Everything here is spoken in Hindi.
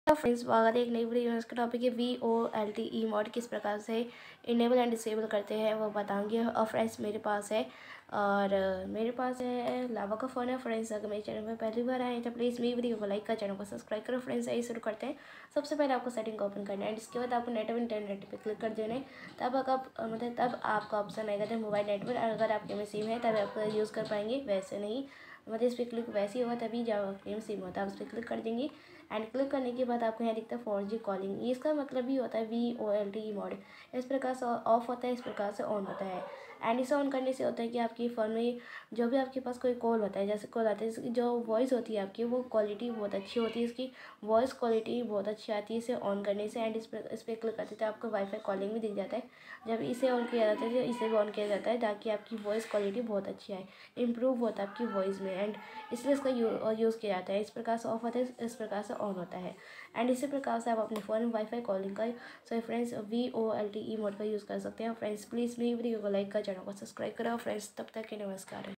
फ्रेंड्स, स्वागत है एक नई वीडियो में। इसका टॉपिक है VoLTE मोड किस प्रकार से इनेबल एंड डिसेबल करते हैं वो बताऊंगी। और फ्रेंड्स मेरे पास है लावा का फ़ोन है। फ्रेंड्स अगर मेरे चैनल में पहली बार आए तो प्लीज़ मेरी वीडियो को लाइक कर, चैनल को सब्सक्राइब करो। फ्रेंड्स यही शुरू करते हैं। सबसे पहले आपको सेटिंग को ओपन करना है, इसके बाद आपको नेटवर्क इंटरनेट पर क्लिक कर देना है। तब आपका ऑप्शन आएगा तो मोबाइल नेटवर्क, अगर आपके में सिम है तब आप यूज़ कर पाएंगे, वैसे नहीं। इस पर क्लिक वैसे ही होगा तभी जब आपके में सिम होता है, आप उस पर क्लिक कर देंगे। एंड क्लिक करने के बाद आपको यहाँ दिखता है 4G कॉलिंग। इसका मतलब भी होता है VoLTE मोड। इस प्रकार से ऑफ होता है, इस प्रकार से ऑन होता है। एंड इसे ऑन करने से होता है कि आपकी फ़ोन में जो भी आपके पास कोई कॉल होता है, जैसे कॉल आता है, इसकी जो वॉइस होती है आपकी, वो क्वालिटी बहुत अच्छी होती है। इसकी वॉइस क्वालिटी बहुत अच्छी आती है इसे ऑन करने से। एंड इस पर क्लिक करते थे आपको वाईफाई कॉलिंग भी दिख जाता है। जब इसे ऑन किया जाता है तो इसे भी ऑन किया जाता है ताकि आपकी वॉइस क्वालिटी बहुत अच्छी आए, इम्प्रूव होता है आपकी वॉइस में। एंड इसलिए इसका यूज़ किया जाता है। इस प्रकार से ऑफ होता है, इस प्रकार से ऑन होता है। एंड इसी प्रकार से आप अपने फ़ोन में वाईफाई कॉलिंग का फ्रेंड्स VoLTE मोड का यूज़ कर सकते हैं। फ्रेंड्स प्लीज़ मेरी वीडियो को लाइक कर, चैनल को सब्सक्राइब करो। फ्रेंड्स तब तक के नमस्कार।